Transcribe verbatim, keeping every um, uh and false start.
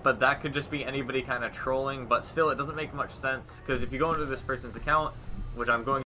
but that could just be anybody kind of trolling, but still it doesn't make much sense, because if you go into this person's account, which I'm going